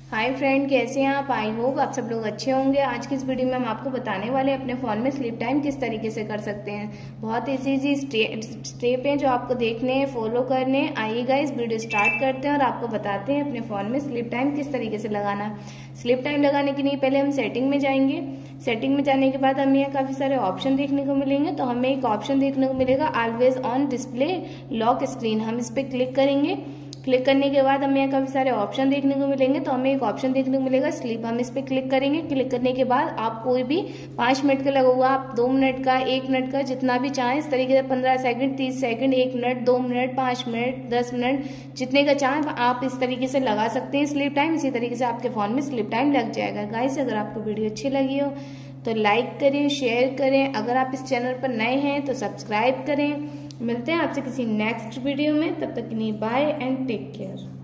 Hi friend, कैसे हैं आप। आई होप आप सब लोग अच्छे होंगे। आज की इस वीडियो में हम आपको बताने वाले हैं अपने फ़ोन में स्लीप टाइम किस तरीके से कर सकते हैं। बहुत इजी स्टेप हैं जो आपको देखने हैं, फॉलो करने हैं। आइएगा इस वीडियो स्टार्ट करते हैं और आपको बताते हैं अपने फ़ोन में स्लीप टाइम किस तरीके से लगाना है। स्लीप टाइम लगाने के लिए पहले हम सेटिंग में जाएंगे। सेटिंग में जाने के बाद हमें यहाँ काफ़ी सारे ऑप्शन देखने को मिलेंगे। तो हमें एक ऑप्शन देखने को मिलेगा always on display lock screen. हम इस पर क्लिक करेंगे। क्लिक करने के बाद हमें यहाँ काफी सारे ऑप्शन देखने को मिलेंगे। तो हमें एक ऑप्शन देखने को मिलेगा स्लीप। हम इस पे क्लिक करेंगे। क्लिक करने के बाद आप कोई भी 5 मिनट का लगा हुआ, आप 2 मिनट का, 1 मिनट का, जितना भी चाहें इस तरीके से 15 second, 30 second, 1 minute, 2 minute, 5 minute, 10 minute, जितने का चाहें आप इस तरीके से लगा सकते हैं स्लीप टाइम। इसी तरीके से आपके फोन में स्लीप टाइम लग जाएगा। गाइस, अगर आपको वीडियो अच्छी लगी हो तो लाइक करें, शेयर करें। अगर आप इस चैनल पर नए हैं तो सब्सक्राइब करें। मिलते हैं आपसे किसी नेक्स्ट वीडियो में। तब तक के लिए बाय एंड टेक केयर।